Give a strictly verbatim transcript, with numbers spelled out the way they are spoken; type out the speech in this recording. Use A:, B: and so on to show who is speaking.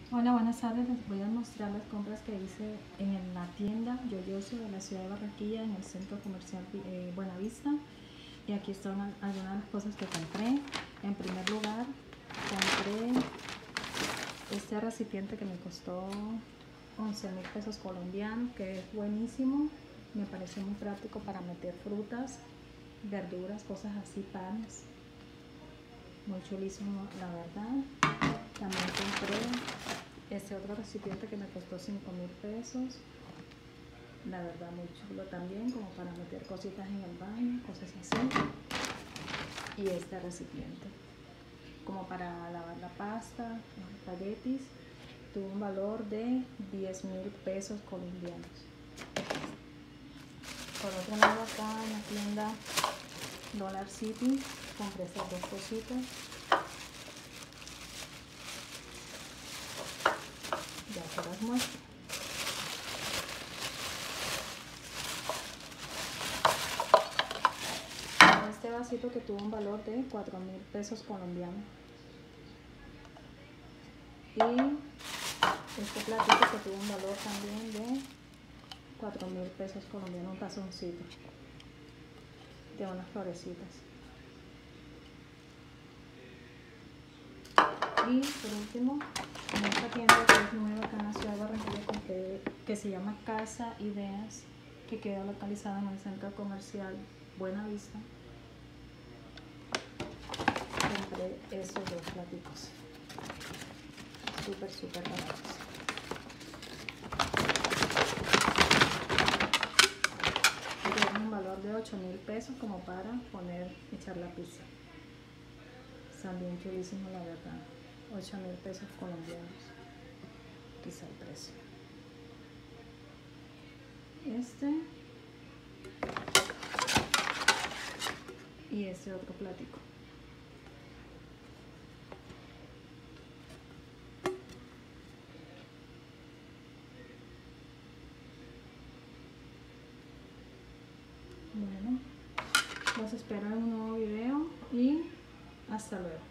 A: Hola, buenas tardes. Les voy a mostrar las compras que hice en la tienda Yoyoso de la ciudad de Barranquilla, en el centro comercial eh, Buenavista. Y aquí están algunas de las cosas que compré. En primer lugar, compré este recipiente que me costó once mil pesos colombianos, que es buenísimo. Me parece muy práctico para meter frutas, verduras, cosas así, panes. Muy chulísimo, la verdad. También compré este otro recipiente que me costó cinco mil pesos. La verdad, muy chulo también, como para meter cositas en el baño, cosas así. Y este recipiente, como para lavar la pasta, los espaguetis, tuvo un valor de diez mil pesos colombianos. Por otro lado, acá en la tienda Dollar City compré estas dos cositas. Ya se las muestro. Este vasito que tuvo un valor de cuatro mil pesos colombianos. Y este platito que tuvo un valor también de cuatro mil pesos colombianos, un tazoncito de unas florecitas. Y por último, en esta tienda que es nueva acá en la ciudad de Barranquilla, compré, que se llama Casa Ideas, que queda localizada en el centro comercial Buenavista. Compré estos dos platicos, súper súper baratos. Tienen un valor de ocho mil pesos como para poner, echar la pizza. Están bien chulísimos, la verdad. ocho mil pesos colombianos. Quizá el precio. Este y este otro platico. Bueno, los espero en un nuevo video y hasta luego.